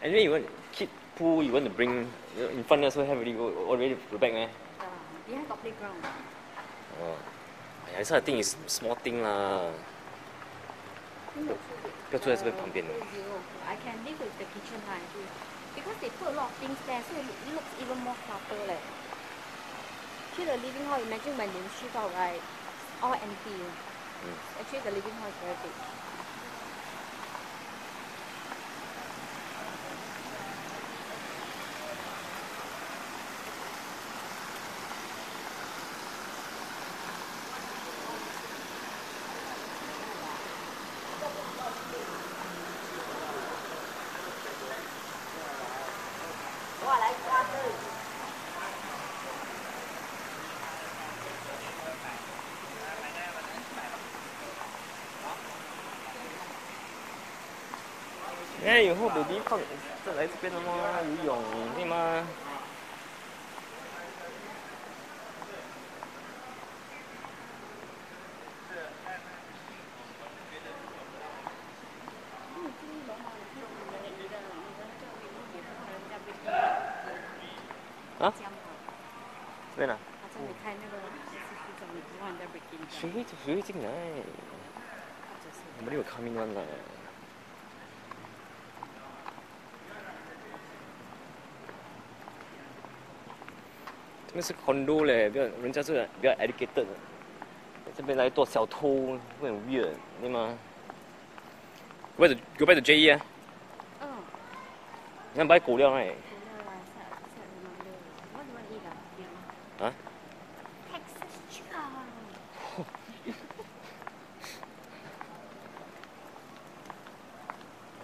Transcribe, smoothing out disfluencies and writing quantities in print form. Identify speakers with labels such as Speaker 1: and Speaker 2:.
Speaker 1: Anyway, you want kid pool, you want to bring in front also have already the back, man.
Speaker 2: Behind got playground.
Speaker 1: Oh, this I think is small thing lah. 不要住在这边旁边的。
Speaker 2: I can live with the kitchen lah, because they put a lot of things there, so it looks even more clutter leh. Actually, the living hall, imagine when you shift out, right, all empty. Actually, the living hall is very big.
Speaker 1: 以后 baby 放再来这边了吗？游泳对吗？啊？对呢。
Speaker 2: 你开那个
Speaker 1: 谁会进来？没有 coming one 啦。那是 condo 嘞，不要人家这比较 educated， 这边来做小偷会很 weird， 对吗 ？Go back to JE 啊。你看买狗料哎。啊？